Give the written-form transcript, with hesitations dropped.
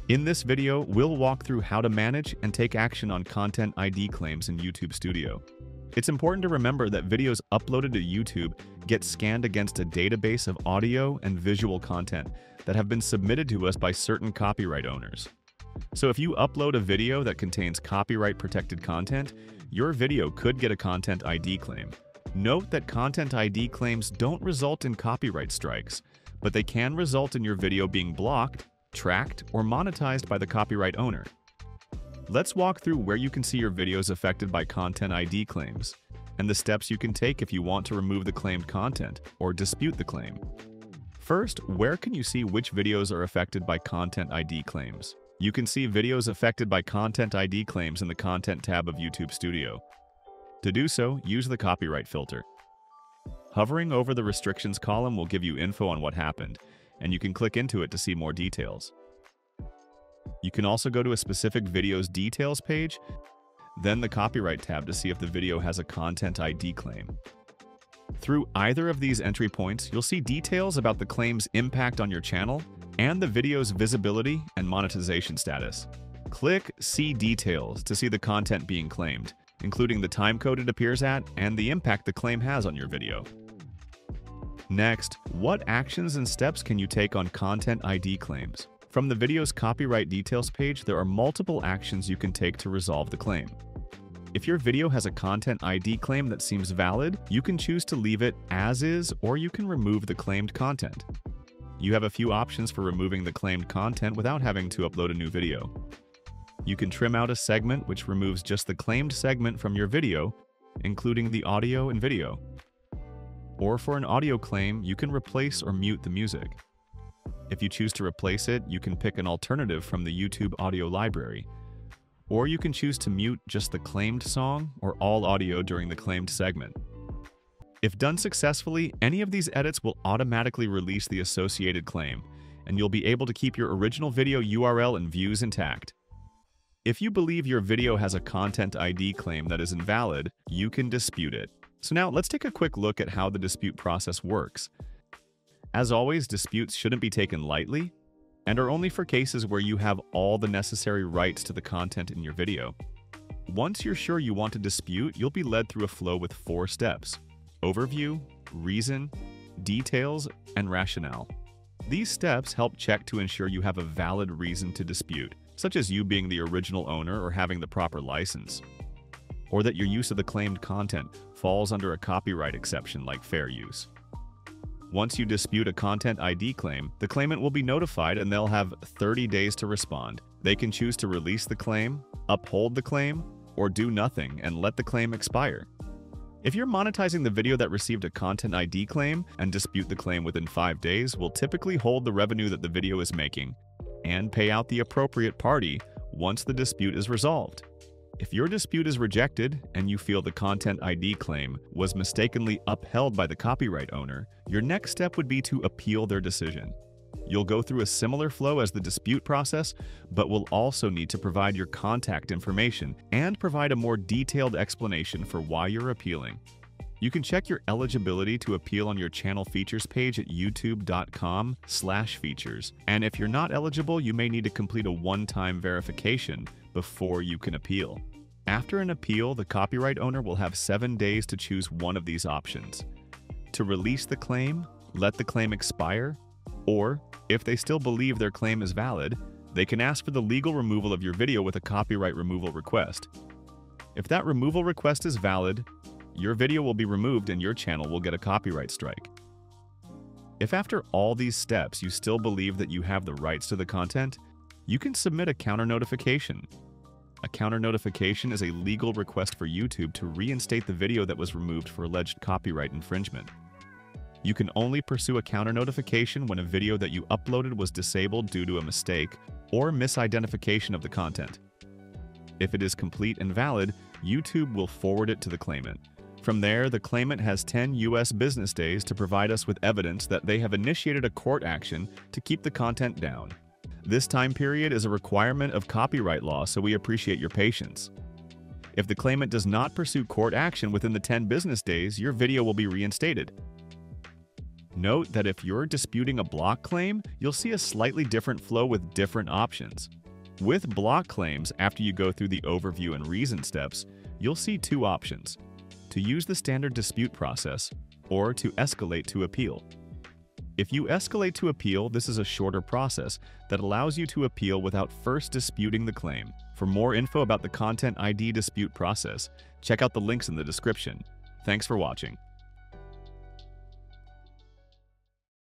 In this video, we'll walk through how to manage and take action on Content ID claims in YouTube Studio. It's important to remember that videos uploaded to YouTube get scanned against a database of audio and visual content that have been submitted to us by certain copyright owners. So if you upload a video that contains copyright-protected content, your video could get a Content ID claim. Note that Content ID claims don't result in copyright strikes, but they can result in your video being blocked, tracked, or monetized by the copyright owner. Let's walk through where you can see your videos affected by Content ID claims, and the steps you can take if you want to remove the claimed content or dispute the claim. First, where can you see which videos are affected by Content ID claims? You can see videos affected by Content ID claims in the Content tab of YouTube Studio. To do so, use the copyright filter. Hovering over the restrictions column will give you info on what happened, and you can click into it to see more details. You can also go to a specific video's details page, then the copyright tab to see if the video has a Content ID claim. Through either of these entry points, you'll see details about the claim's impact on your channel and the video's visibility and monetization status. Click See Details to see the content being claimed, including the timecode it appears at and the impact the claim has on your video. Next, what actions and steps can you take on Content ID claims? From the video's copyright details page, there are multiple actions you can take to resolve the claim. If your video has a Content ID claim that seems valid, you can choose to leave it as is, or you can remove the claimed content. You have a few options for removing the claimed content without having to upload a new video. You can trim out a segment which removes just the claimed segment from your video, including the audio and video. Or for an audio claim, you can replace or mute the music. If you choose to replace it, you can pick an alternative from the YouTube audio library. Or you can choose to mute just the claimed song or all audio during the claimed segment. If done successfully, any of these edits will automatically release the associated claim, and you'll be able to keep your original video URL and views intact. If you believe your video has a Content ID claim that is invalid, you can dispute it. So now let's take a quick look at how the dispute process works. As always, disputes shouldn't be taken lightly and are only for cases where you have all the necessary rights to the content in your video. Once you're sure you want to dispute, you'll be led through a flow with 4 steps: overview, reason, details, and rationale. These steps help check to ensure you have a valid reason to dispute, such as you being the original owner or having the proper license, or that your use of the claimed content falls under a copyright exception like fair use. Once you dispute a Content ID claim, the claimant will be notified and they'll have 30 days to respond. They can choose to release the claim, uphold the claim, or do nothing and let the claim expire. If you're monetizing the video that received a Content ID claim and dispute the claim within 5 days, we'll typically hold the revenue that the video is making and pay out the appropriate party once the dispute is resolved. If your dispute is rejected and you feel the Content ID claim was mistakenly upheld by the copyright owner, your next step would be to appeal their decision. You'll go through a similar flow as the dispute process, but will also need to provide your contact information and provide a more detailed explanation for why you're appealing. You can check your eligibility to appeal on your channel features page at youtube.com/features. And if you're not eligible, you may need to complete a one-time verification before you can appeal. After an appeal, the copyright owner will have 7 days to choose one of these options: to release the claim, let the claim expire, or, if they still believe their claim is valid, they can ask for the legal removal of your video with a copyright removal request. If that removal request is valid, your video will be removed and your channel will get a copyright strike. If after all these steps you still believe that you have the rights to the content, you can submit a counter notification. A counter notification is a legal request for YouTube to reinstate the video that was removed for alleged copyright infringement. You can only pursue a counter notification when a video that you uploaded was disabled due to a mistake or misidentification of the content. If it is complete and valid, YouTube will forward it to the claimant. From there, the claimant has 10 US business days to provide us with evidence that they have initiated a court action to keep the content down. This time period is a requirement of copyright law, so we appreciate your patience. If the claimant does not pursue court action within the 10 business days, your video will be reinstated. Note that if you're disputing a block claim, you'll see a slightly different flow with different options. With block claims, after you go through the overview and reason steps, you'll see two options: to use the standard dispute process or to escalate to appeal. If you escalate to appeal, this is a shorter process that allows you to appeal without first disputing the claim. For more info about the Content ID dispute process, check out the links in the description. Thanks for watching.